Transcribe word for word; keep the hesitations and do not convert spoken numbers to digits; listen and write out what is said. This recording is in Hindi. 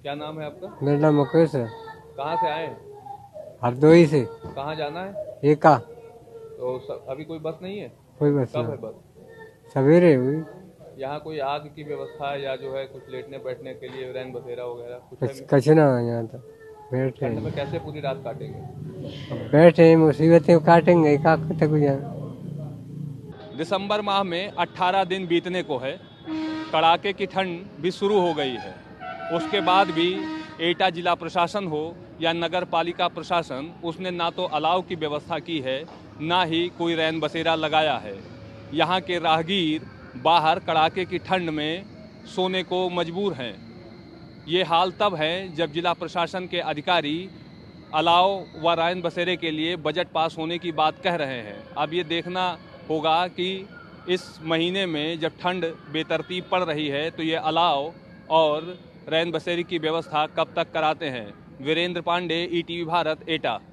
क्या नाम है आपका? मेरा नाम मुकेश है। कहाँ से आए हैं? हरदोई से। कहाँ जाना है? एका। तो स- अभी कोई बस नहीं है? कोई बस कब ना। है बस? सवेरे हुई। यहाँ कोई आग की व्यवस्था है या जो है कुछ लेटने बैठने के लिए रैन बसेरा वगैरह कुछ है? कुछ कुछ ना है यहाँ तो। बैठे ठंड में हैं। कैसे पूरी रात काटेंगे? अब बैठे हैं, मुसीबतें काटेंगे का तक यहाँ। दिसंबर माह में अठारह दिन बीतने को है। कड़ाके की ठंड भी शुरू हो गई है। उसके बाद भी एटा जिला प्रशासन हो या नगर पालिका प्रशासन, उसने ना तो अलाव की व्यवस्था की है, ना ही कोई रैन बसेरा लगाया है। यहाँ के राहगीर बाहर कड़ाके की ठंड में सोने को मजबूर हैं। ये हाल तब है जब जिला प्रशासन के अधिकारी अलाव व रैन बसेरे के लिए बजट पास होने की बात कह रहे हैं। अब ये देखना होगा कि इस महीने में जब ठंड बेतरतीब पड़ रही है तो ये अलाव और रैन बसेरे की व्यवस्था कब तक कराते हैं। Virendra Pandey, E T V Bharat, एटा।